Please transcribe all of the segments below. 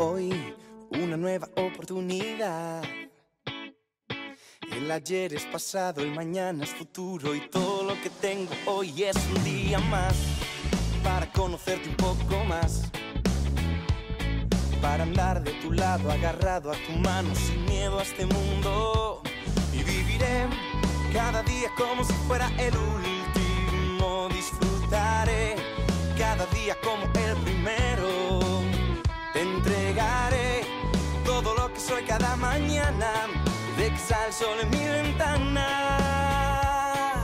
hoy una nueva oportunidad. El ayer es pasado, el mañana es futuro, y todo lo que tengo hoy es un día más para conocerte un poco más, para andar de tu lado, agarrado a tu mano, sin miedo a este mundo. Y viviré cada día como si fuera el último. Disfrutaré cada día como el primero. Te entregaré todo lo que soy cada mañana, de que sale el sol en mi ventana.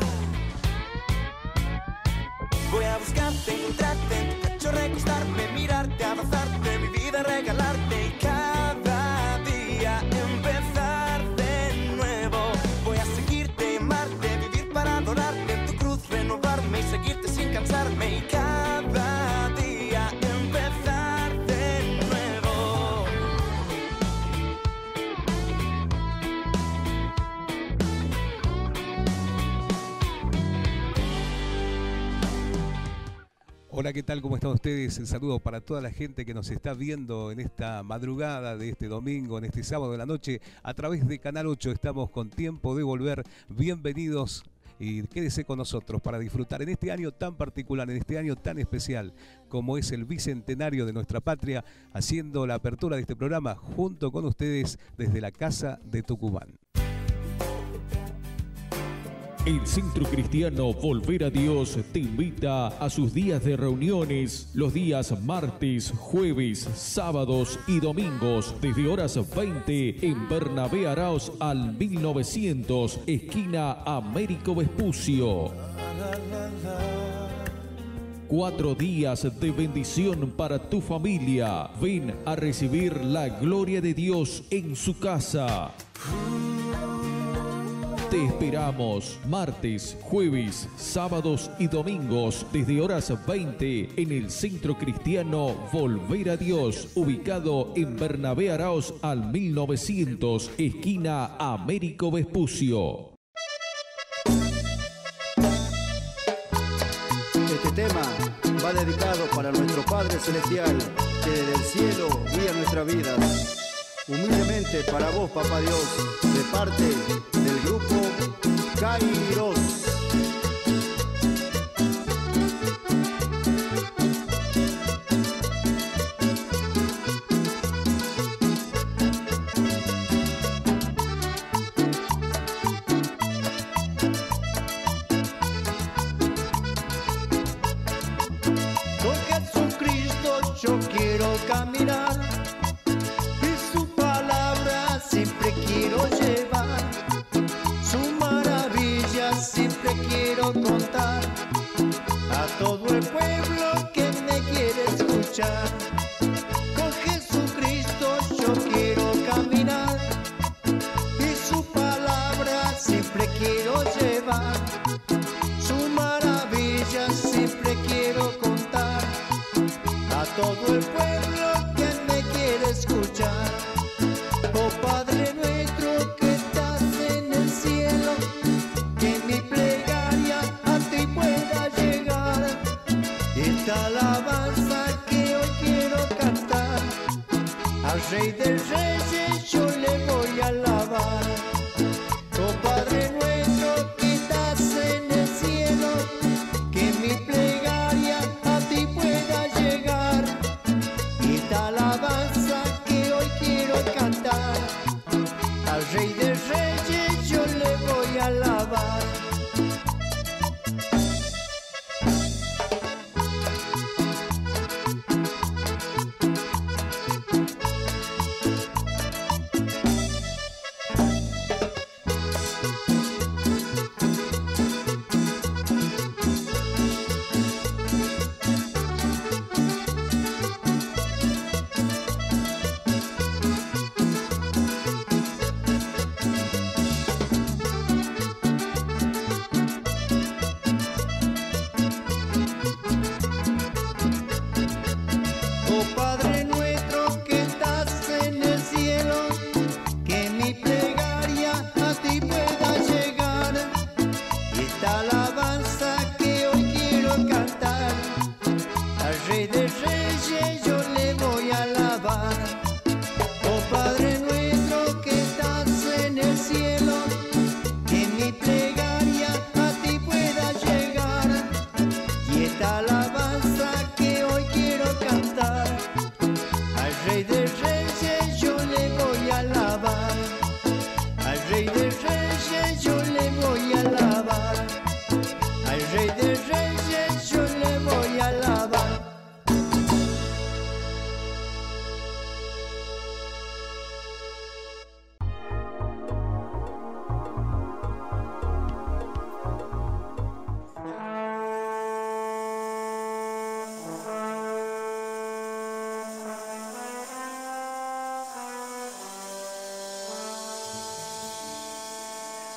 Voy a buscarte, encontrarte en tu pecho, recostarme, mirarte, abrazarte, mi vida regalarte, y cada día empezar de nuevo. Voy a seguirte, amarte, vivir para adorarte, en tu cruz renovarme y seguirte sin cansarme, y cada día empezar de nuevo. Hola, ¿qué tal? ¿Cómo están ustedes? El saludo para toda la gente que nos está viendo en esta madrugada de este domingo, en este sábado de la noche, a través de Canal 8. Estamos con Tiempo de Volver. Bienvenidos y quédese con nosotros para disfrutar en este año tan particular, en este año tan especial como es el bicentenario de nuestra patria, haciendo la apertura de este programa junto con ustedes desde la Casa de Tucumán. El Centro Cristiano Volver a Dios te invita a sus días de reuniones los días martes, jueves, sábados y domingos desde horas 20 en Bernabé Arauz al 1900, esquina Américo Vespucio. 4 días de bendición para tu familia. Ven a recibir la gloria de Dios en su casa. Te esperamos martes, jueves, sábados y domingos desde horas 20 en el Centro Cristiano Volver a Dios, ubicado en Bernabé Arauz al 1900, esquina Américo Vespucio. Este tema va dedicado para nuestro Padre Celestial, que desde el cielo guía nuestra vida. Humildemente para vos, Papá Dios, de parte del grupo Kairos. Con Jesucristo yo quiero caminar, siempre quiero llevar, su maravilla siempre quiero contar a todo el pueblo que me quiere escuchar. Con Jesucristo yo quiero caminar y su palabra siempre quiero llevar, su maravilla siempre quiero contar a todo el pueblo que me quiere escuchar. Oh Padre nuestro que estás en el cielo, que mi plegaria a ti pueda llegar. Esta alabanza que hoy quiero cantar, al Rey de Reyes yo le voy a alabar. Oh Padre nuestro que estás en el cielo, que mi plegaria a ti pueda llegar. Esta alabanza que hoy quiero cantar, al Rey de Reyes yo le voy a alabar. Rey de Reyes yo le voy a alabar.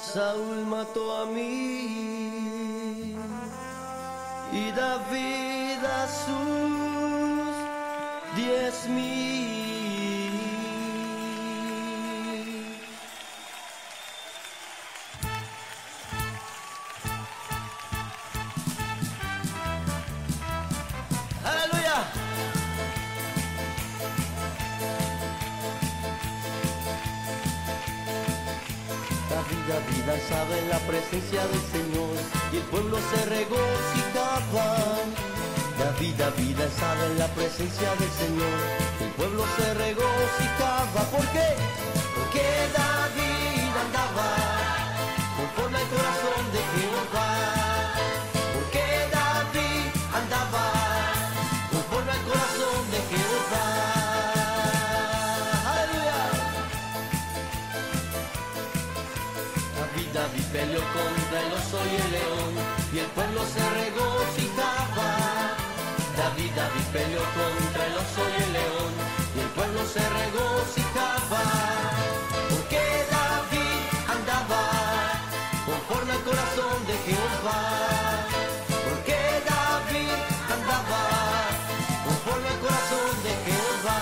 Saúl mató a mí y David a sus 10,000. ¡Aleluya! David alzaba en la presencia del Señor y el pueblo se regocijaba. David alzaba en la presencia del Señor y el pueblo se regocijaba. ¿Por qué? Porque David andaba conforme al corazón de Jehová. Porque David andaba conforme al corazón de Jehová. David peleó contra el oso y el león y el pueblo se regocijaba. David peleó contra el oso y el león y el pueblo se regocijaba. Porque David andaba conforme al corazón de Jehová. Porque David andaba conforme al corazón de Jehová.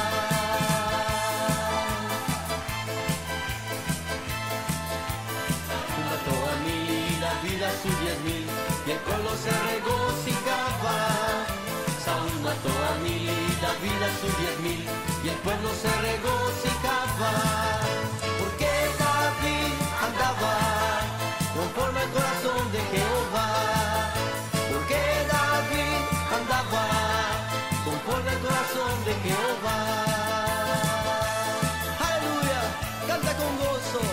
A sus 10,000 y el pueblo se regocijaba. Saúl mató a 1000 y David a sus 10,000 y el pueblo se regocijaba. Porque David andaba conforme al corazón de Jehová. Porque David andaba conforme al corazón de Jehová. Aleluya, canta con gozo.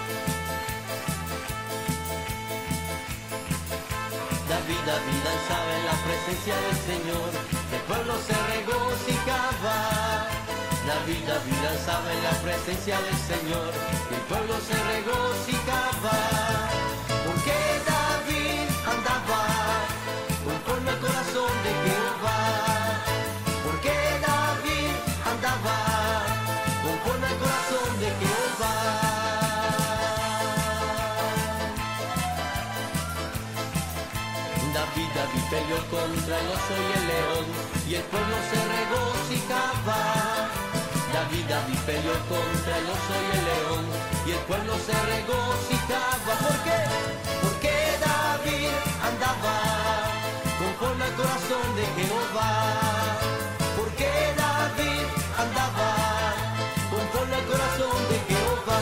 David danzaba en la presencia del Señor, el pueblo se regocijaba. David danzaba en la presencia del Señor, el pueblo se regocijaba. Porque David andaba conforme al corazón de Jehová. Porque David andaba conforme al corazón de Jehová. David peleó contra el oso y el león y el pueblo se regocijaba. David peleó contra el oso y el león y el pueblo se regocijaba. ¿Por qué? Porque David andaba conforme al corazón de Jehová. Porque David andaba conforme al corazón de Jehová.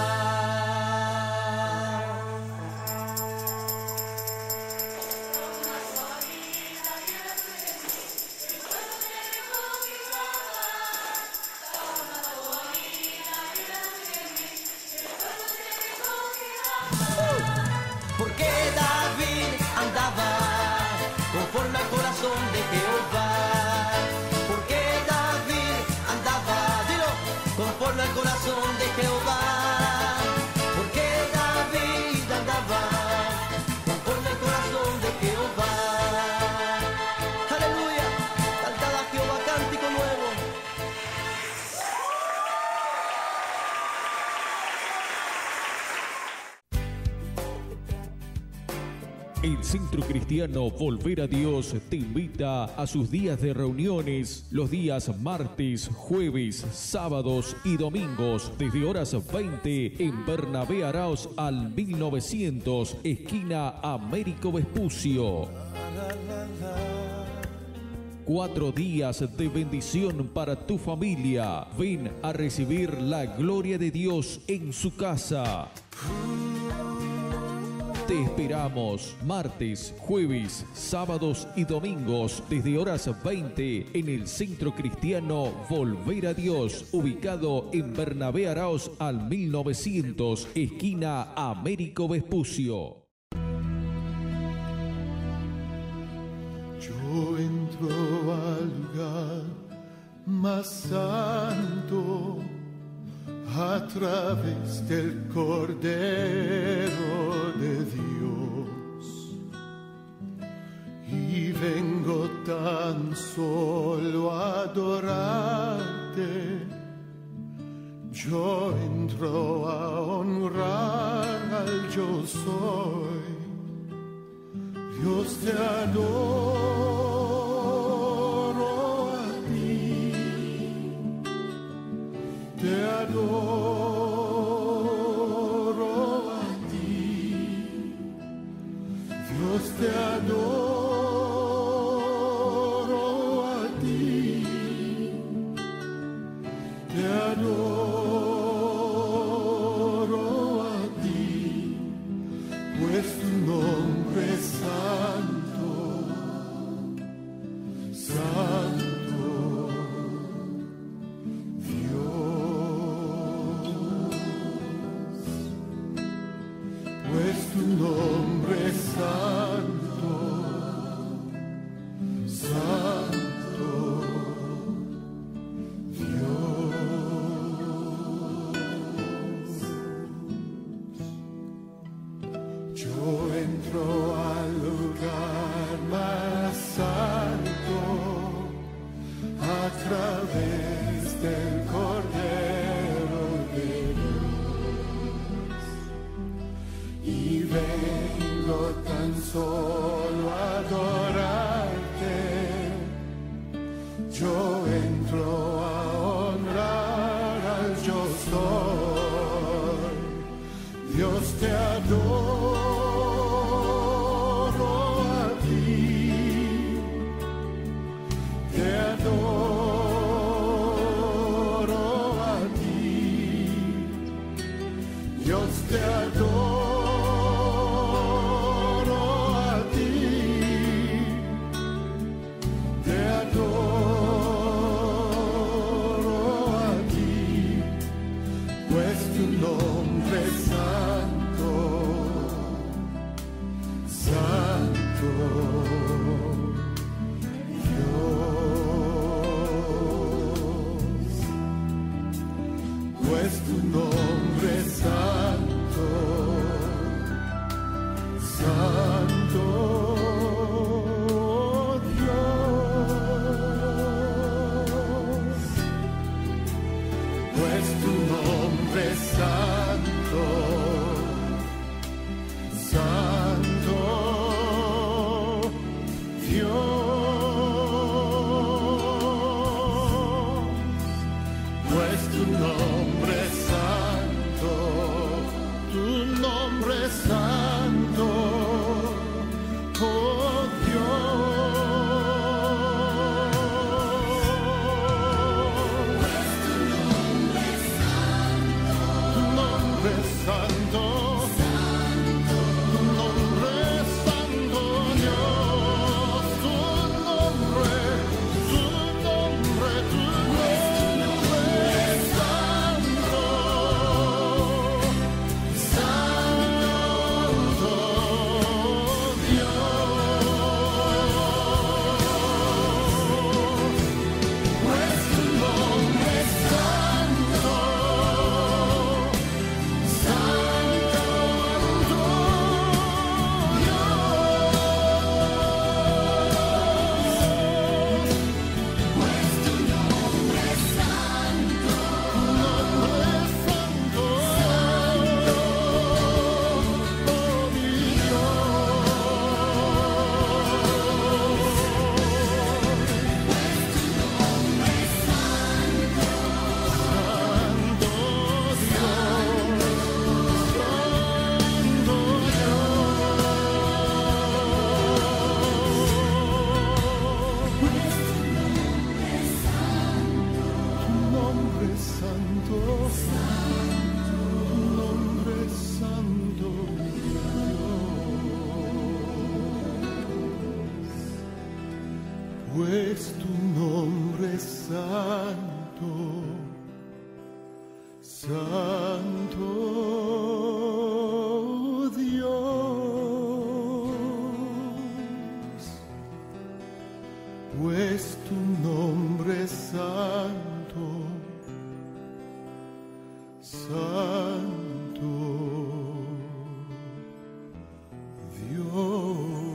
Porque David andaba conforme al corazón de Jehová. Porque David andaba, dilo, conforme al corazón de Jehová. Porque David andaba conforme al corazón de Jehová. Aleluya, cantad a Jehová cántico nuevo. El Centro Cristiano Volver a Dios te invita a sus días de reuniones los días martes, jueves, sábados y domingos desde horas 20 en Bernabé Arauz al 1900, esquina Américo Vespucio. 4 días de bendición para tu familia. Ven a recibir la gloria de Dios en su casa. Te esperamos martes, jueves, sábados y domingos desde horas 20 en el Centro Cristiano Volver a Dios, ubicado en Bernabé Arauz al 1900, esquina Américo Vespucio. Yo entro al lugar más santo a través del Cordero de Dios y vengo tan solo a adorarte. Yo entro a honrar al nombre santo, santo Dios. Yo entro al lugar más santo a través del Cordero de Dios, y vengo tan solo a adorarte. Yo entro a honrar al yo soy. Dios, te adoro a ti, te adoro a ti, Dios, te adoro a ti, te adoro a ti, pues tu nombre es santo, santo Dios, pues tu nombre es santo, santo Dios, pues tu nombre es santo, santo Dios, pues tu nombre es santo, tu nombre es santo, oh Dios, tu nombre es santo, tu nombre es santo, Dios, tu nombre es santo, santo Dios, pues tu nombre es santo, santo pues tu nombre es santo, santo Dios, pues tu nombre es santo, santo Dios.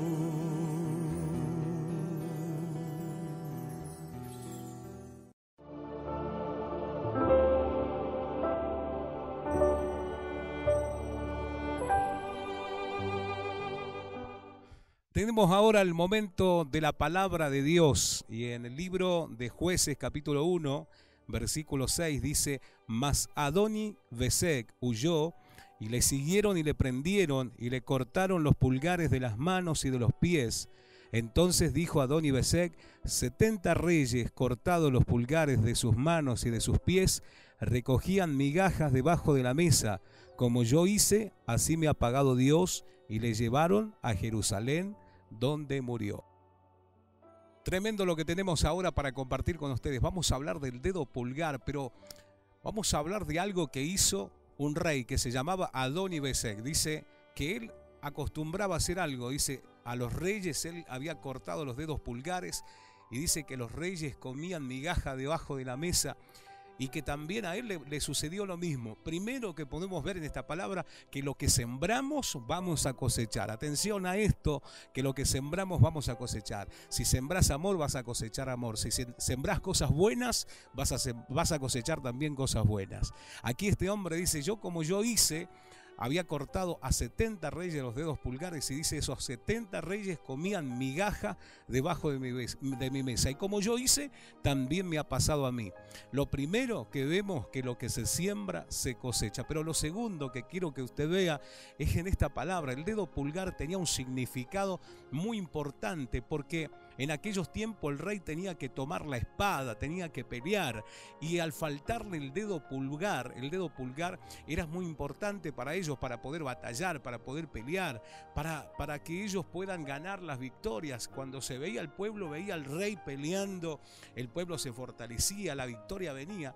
Tenemos ahora el momento de la palabra de Dios, y en el libro de Jueces capítulo 1, versículo 6 dice: mas Adoni-Bezek huyó, y le siguieron y le prendieron, y le cortaron los pulgares de las manos y de los pies. Entonces dijo Adoni-Bezek: 70 reyes, cortados los pulgares de sus manos y de sus pies, recogían migajas debajo de la mesa. Como yo hice, así me ha pagado Dios. Y le llevaron a Jerusalén, donde murió. Tremendo lo que tenemos ahora para compartir con ustedes. Vamos a hablar del dedo pulgar, pero vamos a hablar de algo que hizo un rey que se llamaba Adoni-Bezek. Dice que él acostumbraba a hacer algo. Dice, a los reyes él había cortado los dedos pulgares y dice que los reyes comían migaja debajo de la mesa y que también a él le sucedió lo mismo. Primero que podemos ver en esta palabra que lo que sembramos vamos a cosechar. Atención a esto, que lo que sembramos vamos a cosechar. Si sembrás amor vas a cosechar amor. Si sembrás cosas buenas vas a cosechar también cosas buenas. Aquí este hombre dice, yo como yo hice, había cortado a 70 reyes los dedos pulgares y dice, esos 70 reyes comían migaja debajo de mi mesa. Y como yo hice, también me ha pasado a mí. Lo primero que vemos que lo que se siembra se cosecha. Pero lo segundo que quiero que usted vea es en esta palabra. El dedo pulgar tenía un significado muy importante porque en aquellos tiempos el rey tenía que tomar la espada, tenía que pelear, y al faltarle el dedo pulgar era muy importante para ellos, para poder batallar, para poder pelear, para que ellos puedan ganar las victorias. Cuando se veía el pueblo, veía al rey peleando, el pueblo se fortalecía, la victoria venía.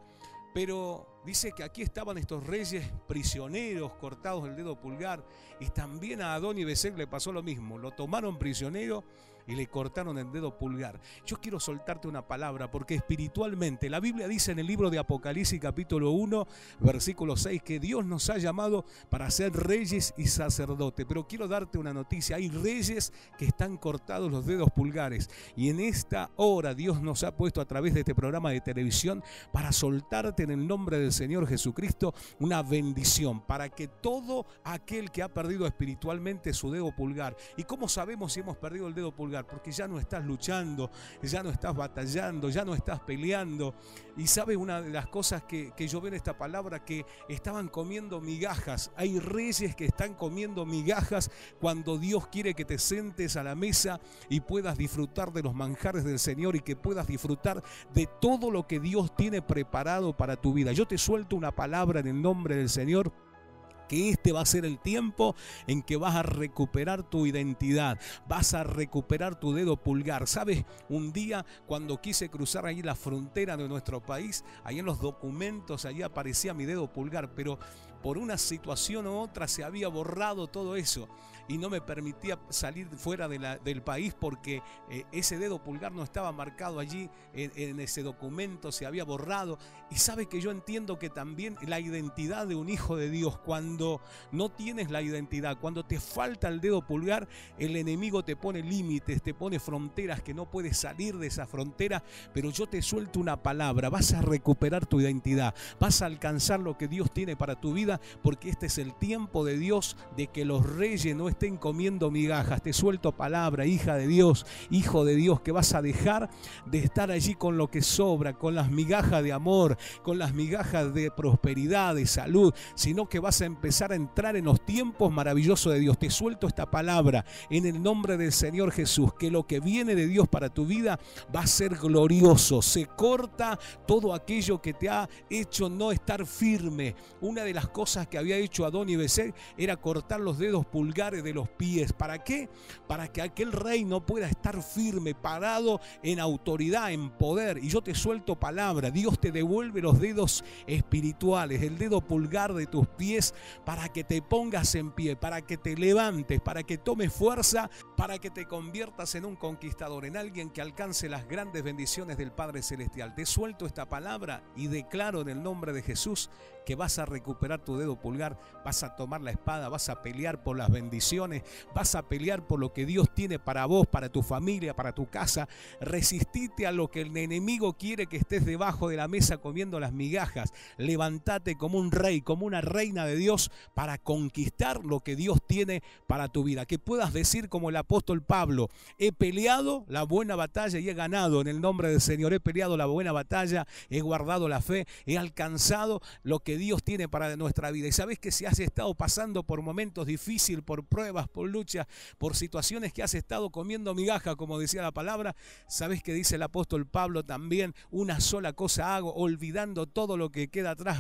Pero dice que aquí estaban estos reyes prisioneros, cortados el dedo pulgar, y también a Adoni-Bezek le pasó lo mismo, lo tomaron prisionero y le cortaron el dedo pulgar. Yo quiero soltarte una palabra porque espiritualmente la Biblia dice en el libro de Apocalipsis capítulo 1 versículo 6 que Dios nos ha llamado para ser reyes y sacerdotes, pero quiero darte una noticia, hay reyes que están cortados los dedos pulgares y en esta hora Dios nos ha puesto a través de este programa de televisión para soltarte en el nombre del Señor Jesucristo una bendición para que todo aquel que ha perdido espiritualmente su dedo pulgar. ¿Y cómo sabemos si hemos perdido el dedo pulgar? Porque ya no estás luchando, ya no estás batallando, ya no estás peleando. Y sabe una de las cosas que yo veo en esta palabra, que estaban comiendo migajas. Hay reyes que están comiendo migajas cuando Dios quiere que te sientes a la mesa y puedas disfrutar de los manjares del Señor y que puedas disfrutar de todo lo que Dios tiene preparado para tu vida. Yo te suelto una palabra en el nombre del Señor, que este va a ser el tiempo en que vas a recuperar tu identidad, vas a recuperar tu dedo pulgar. ¿Sabes? Un día cuando quise cruzar ahí la frontera de nuestro país, ahí en los documentos, ahí aparecía mi dedo pulgar, pero por una situación u otra se había borrado todo eso y no me permitía salir fuera del país porque ese dedo pulgar no estaba marcado allí en ese documento, se había borrado. Y sabe que yo entiendo que también la identidad de un hijo de Dios, cuando no tienes la identidad, cuando te falta el dedo pulgar, el enemigo te pone límites, te pone fronteras que no puedes salir de esa frontera. Pero yo te suelto una palabra, vas a recuperar tu identidad, vas a alcanzar lo que Dios tiene para tu vida, porque este es el tiempo de Dios de que los reyes no estén comiendo migajas. Te suelto palabra, hija de Dios, hijo de Dios, que vas a dejar de estar allí con lo que sobra, con las migajas de amor, con las migajas de prosperidad, de salud, sino que vas a empezar a entrar en los tiempos maravillosos de Dios. Te suelto esta palabra en el nombre del Señor Jesús, que lo que viene de Dios para tu vida va a ser glorioso. Se corta todo aquello que te ha hecho no estar firme. Una de las cosas que había hecho Adoni-Bezek era cortar los dedos pulgares de los pies. ¿Para qué? Para que aquel rey no pueda estar firme, parado en autoridad, en poder. Y yo te suelto palabra. Dios te devuelve los dedos espirituales, el dedo pulgar de tus pies, para que te pongas en pie, para que te levantes, para que tomes fuerza, para que te conviertas en un conquistador, en alguien que alcance las grandes bendiciones del Padre Celestial. Te suelto esta palabra y declaro en el nombre de Jesús que vas a recuperar tu dedo pulgar, vas a tomar la espada, vas a pelear por las bendiciones, vas a pelear por lo que Dios tiene para vos, para tu familia, para tu casa. Resistite a lo que el enemigo quiere que estés debajo de la mesa comiendo las migajas. Levántate como un rey, como una reina de Dios para conquistar lo que Dios tiene para tu vida. Que puedas decir como el apóstol Pablo: he peleado la buena batalla y he ganado en el nombre del Señor. He peleado la buena batalla, he guardado la fe, he alcanzado lo que Dios tiene para nuestra vida. Y sabes que si has estado pasando por momentos difíciles, por pruebas, por luchas, por situaciones que has estado comiendo migaja, como decía la palabra, sabes que dice el apóstol Pablo también: una sola cosa hago, olvidando todo lo que queda atrás,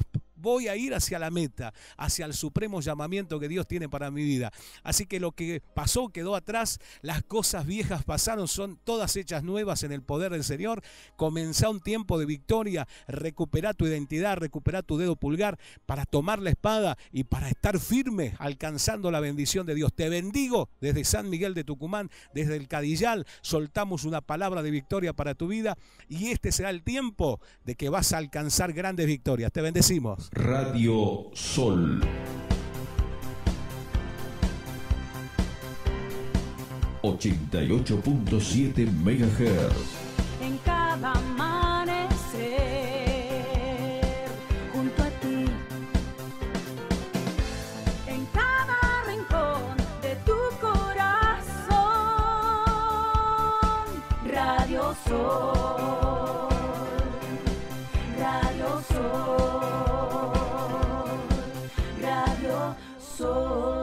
voy a ir hacia la meta, hacia el supremo llamamiento que Dios tiene para mi vida. Así que lo que pasó quedó atrás, las cosas viejas pasaron, son todas hechas nuevas en el poder del Señor. Comenzá un tiempo de victoria, recuperá tu identidad, recuperá tu dedo pulgar para tomar la espada y para estar firme alcanzando la bendición de Dios. Te bendigo desde San Miguel de Tucumán, desde el Cadillal, soltamos una palabra de victoria para tu vida y este será el tiempo de que vas a alcanzar grandes victorias. Te bendecimos. Radio Sol 88.7 MHz. En cada amanecer junto a ti, en cada rincón de tu corazón, Radio Sol, Radio Sol, Radio Sol.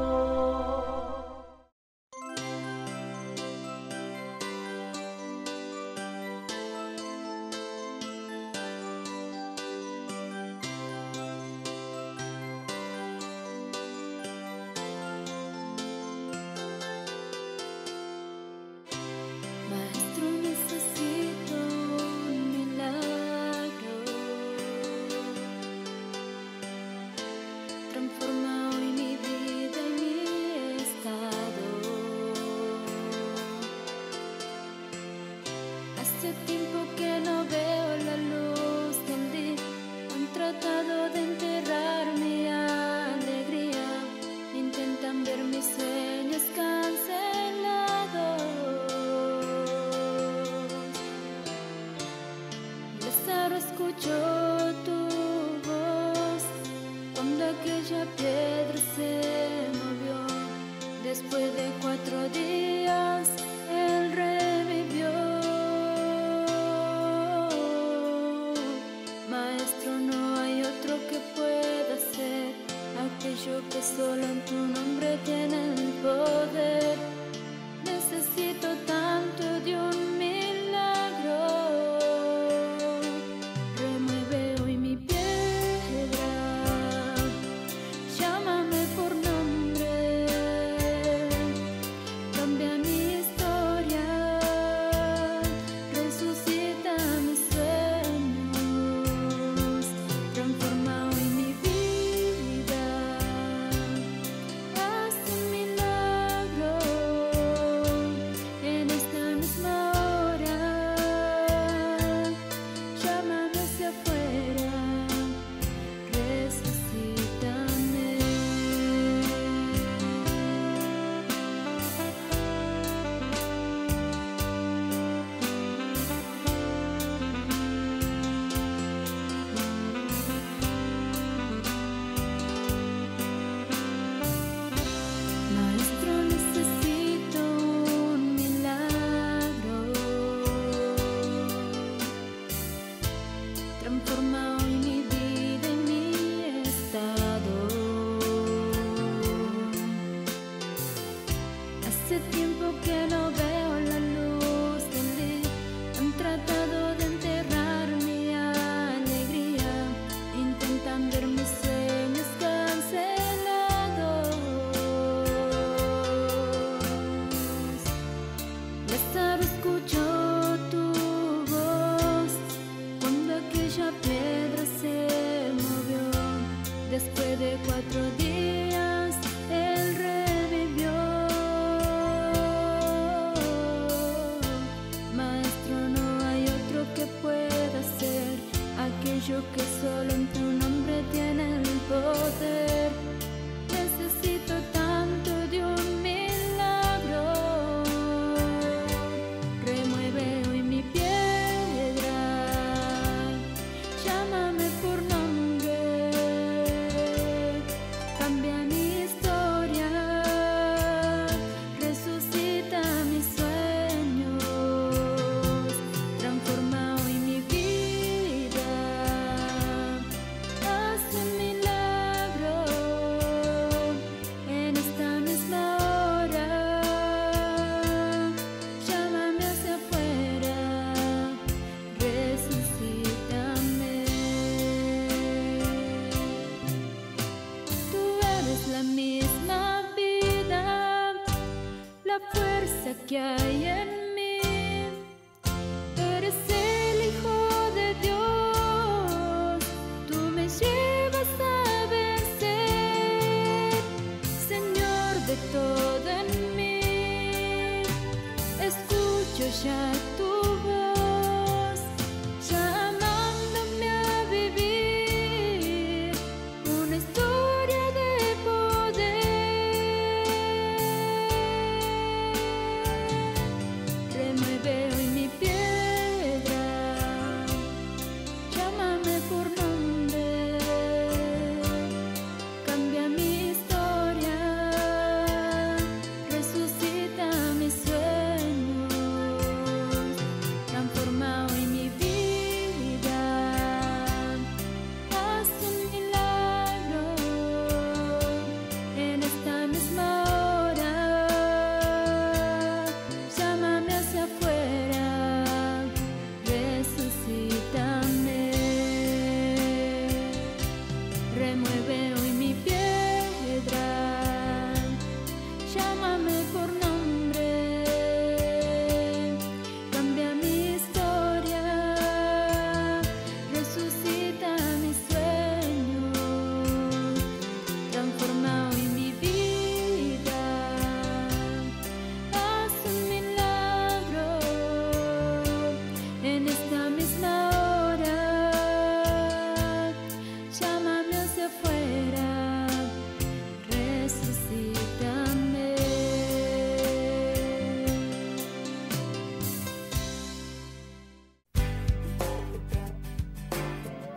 Maestro, necesito un milagro. Transforma hoy mi vida y mi estado. Hace tiempo que no veo la luz del día. Han tratado de enterrar mi alegría. Intentan ver mis sueños cancelados. Lázaro escuchó tu voz cuando aquella piedra se movió. Después de 4 días él revivió. Maestro, no hay otro que pueda hacer aquello que solo en tu nombre tiene el poder. Necesito tanto de un milagro. Remueve hoy mi piedra, llámame por nombre, cambia mi historia, resucita mis sueños, transforma hoy mi vida, haz un milagro en esta misma hora, llámame hacia afuera, resucítame. Maestro, necesito un milagro. Transforma hoy mi vida y mi estado. Hace tiempo que no veo la luz del día. Han tratado de enterrar mi alegría. Intentan ver mis sueños cancelados. Lázaro escuchó tu voz cuando aquella piedra se movió. Después de 4 días él revivió. Maestro, no hay otro que pueda hacer aquello que solo en tu nombre tiene el poder. Necesito tanto de un milagro. Remueve hoy mi piedra, llámame por nombre, cambia mi historia, resucita mis sueños, transforma hoy mi vida, haz un milagro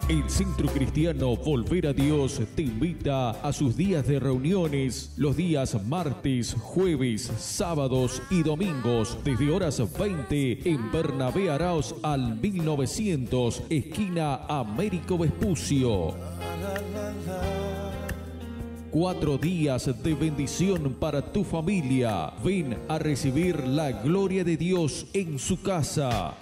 El Centro Cristiano Volver a Dios te invita a sus días de reuniones los días martes, jueves, sábados y domingos desde horas 20 en Bernabé Arauz al 1900, esquina Américo Vespucio. 4 días de bendición para tu familia. Ven a recibir la gloria de Dios en su casa.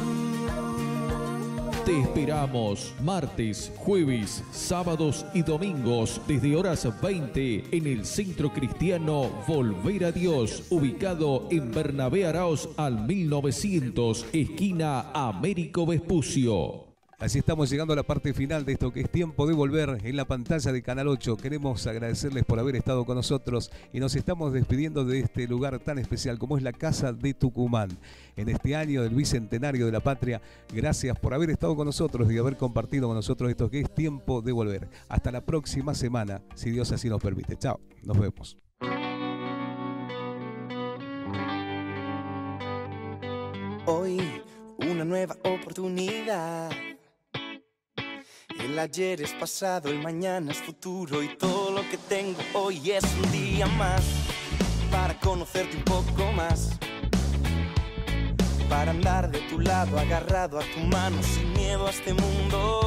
Te esperamos martes, jueves, sábados y domingos desde horas 20 en el Centro Cristiano Volver a Dios, ubicado en Bernabé Arauz al 1900, esquina Américo Vespucio. Así estamos llegando a la parte final de esto que es Tiempo de Volver en la pantalla de Canal 8. Queremos agradecerles por haber estado con nosotros y nos estamos despidiendo de este lugar tan especial como es la Casa de Tucumán. En este año del Bicentenario de la Patria, gracias por haber estado con nosotros y haber compartido con nosotros esto que es Tiempo de Volver. Hasta la próxima semana, si Dios así nos permite. Chao, nos vemos. Hoy, una nueva oportunidad. El ayer es pasado, el mañana es futuro y todo lo que tengo hoy es un día más para conocerte un poco más, para andar de tu lado agarrado a tu mano sin miedo a este mundo.